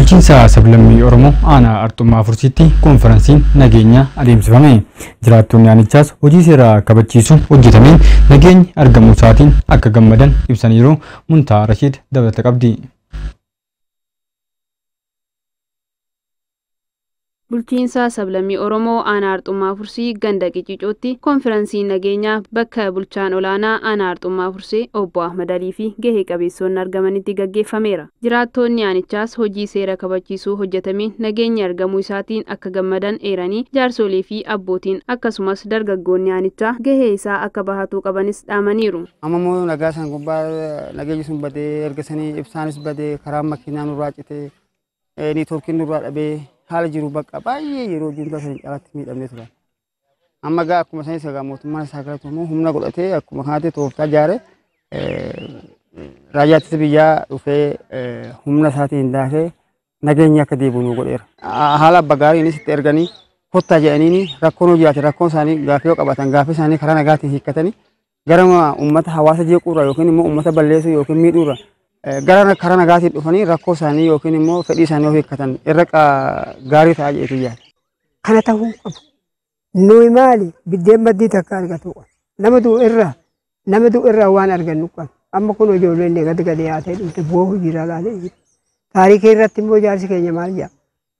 Bulchiinsa sablammii Oromoo aanaa Arxummaa Fursiitti konferensiin nageenya adeemsifame. Jiraattonni aanichaas hojii seeraa kabachiisuu hojjetameen nageenyi argamuu isaatiin akka gammadan ibsaniiru. Muntaa Rashiid dabalata qabdi. Bulchiinsa sablammii Oromoo aanaa Arxummaa Fursii ganda Qicicootti konferensiin nageenyaa bakka bulchaan olaanaa aanaa Arxummaa Fursii obbo Ahmad Alii fi gahee qabeessonni argamanitti gaggeeffameera. Jiraattonni aanichaas hojii seera kabachiisuu hojjetameen nageenyi argamuu isaatiin akka gammadan eeranii jaarsolii fi abbootiin akkasumas dargaggoonni aanichaa gahee isaa akka bahatuu qabanis dhaamaniiru. Ammoo nagaa san gubbaa nageenyi sun badee ergasanii ibsaanis badee karaa makiinaa nurraa citee niitoorkiin nurraa dhabee haala jiru bakka baay'ee yeroo junta san calatti miidhamne ture. Amma gaa akkuma sanis egaa mootummaan isaa galatu immoo humna godhatee akkuma kanatti tooftaa jaare raayyaa ittisa biyyaa dhufee humna isaatiin daakee nageenyi akka deebi'u nu godheera. Haala abba gaariinis itti erganii kottaa jedhaniini rakkoon hojii ati rakkoon isaanii gaafii yoo qabatan gaafii isaanii karaa nagaatiin hiikkatanii gara uummata hawaasa jeequurra yookiin immoo uummata balleessuu yookiin miidhuurra gara karaa nagaatiin dhufanii rakkoo isaanii yookiin immoo fedhii isaanii of eeggatan irra gaarii ta'aa jedhetu yaada. Kana ta'uu qabu. Nuyi maali biddeen maddii takka argatu qaba. Nama du'u irraa waan argannu qaba. Amma kun ijoolleen gadi gadi yaatee dhufte boohu jira laalee jira. Taarikii irratti immoo jaarsi keenya maal jedha?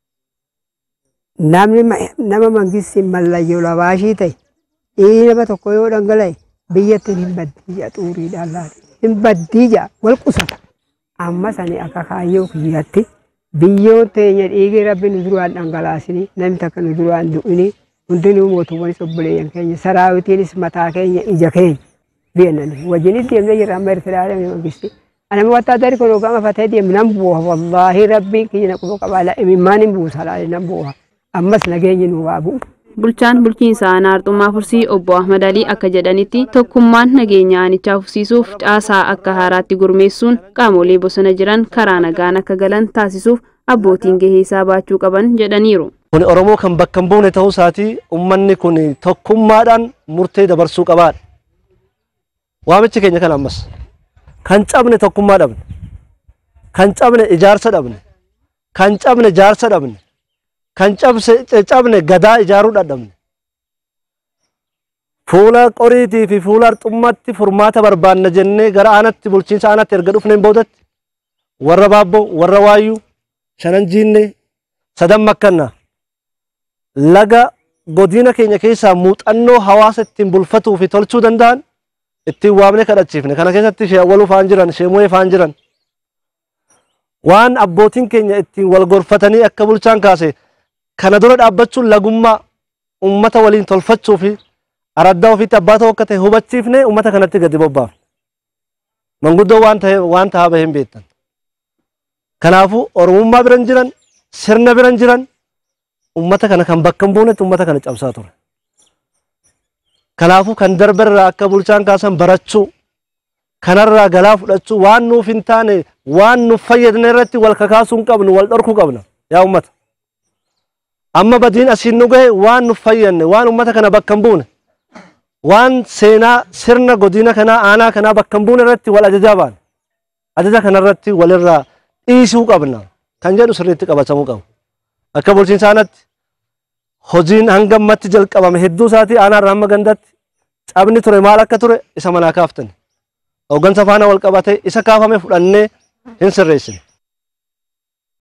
Nama mangistiin mallayyoo labaashii ta'e nama tokko yoo dhangala'e biyyatti hin baddii jedha xuuriidhaan laate. Hin baddii jedha wal qusata. Amma sani akka kaayyoo kiyyatti biyyoon teenya dhiigii rabbi nu duraan dhangalaasini namni takka nu duraan du'ini hundinuu mootummanis obboleeyyan keenya saraawitiinis mataa keenya ija keenya biyyannan wajjinitti deemnee jirra amma Eertiraa deemnee mangisti. Anama wattaadari kun ogaama fatee deemu nan buuha wallaahi rabbiin kiyya naquma qabaa imimmaan hin buusa laale nan buuha ammas nageenyi nu waa bu'u. Bulchaan bulchiinsa aanaa Arxummaa Fursii obbo Ahmad Alii akka jedhanitti tokkummaan nageenya aanichaa fufsiisuuf caasaa akka haaraatti gurmeessuun qaamolee bosona jiran karaa nagaan akka galan taasisuuf abbootiin gahee isaa baachuu qaban jedhaniiru. Kun Oromoo kan bakka hin buune ta'uu isaatii uummanni kun tokkummaadhaan murtee dabarsuu qabaadha. Waamichi keenya kan ammas kan cabne tokkummaa dhabne, kan cabne ijaarsa dhabne, kan cabne jaarsa dhabne. Kan cabne gadaa ijaaruu dadhabne. Fuula qoriitii fi fuula Arxummaatti furmaata barbaanna jennee gara aanatti bulchiinsa aanatti erga dhufneen boodatti warra Baabboo, warra Waayyuu, Shanan Jiinnee, Sadan Makkanna laga godina keenya keessaa muuxannoo hawaasa ittiin bulfatuu fi tolchuu danda'an ittiin waamne kadhachiifne. Kana keessatti Shee Awwaluu faan jiran, Shee Mo'ee faan jiran waan abbootiin keenya ittiin wal gorfatanii akka bulchaan kaase kana dura dhaabbachuun lagummaa uummata waliin tolfachuu fi araddaa ofiitti abbaa ta'uu akka ta'e hubachiifne uummata kanatti gadi bobbaafne. Manguddoo waan ta'aa baheen beektan. Kanaafuu Oromummaa biran jiran, sirna biran jiran uummata kana kan bakka hin buunetti uummata kana cabsaa ture. Kanaafuu kan darbarraa akka bulchaan kaasan barachuu, kanarraa galaa fudhachuu waan nuuf hin taane waan nuuf fayyadne irratti wal kakaasuu hin qabnu, wal dhorkuu qabna yaa uummata. Amma badiin asiin nu gahe waan nuuf fayyadne waan uummata kana bakka hin buune waan seenaa sirna godina kanaa aanaa kanaa bakka hin buune irratti wal ajajaa baane ajaja kanarratti walirraa dhiisuu qabna kan jedhu sirriitti qabatamuu qabu. Akka bulchiinsa aanaatti hojiin hanga ammatti jalqabame hedduu isaatii aanaarraa hamma gandatti cabni ture maal akka ture isa manaa kaaftani. Hooggansa faana wal qabatee isa kaafame fudhannee hin sirreessine.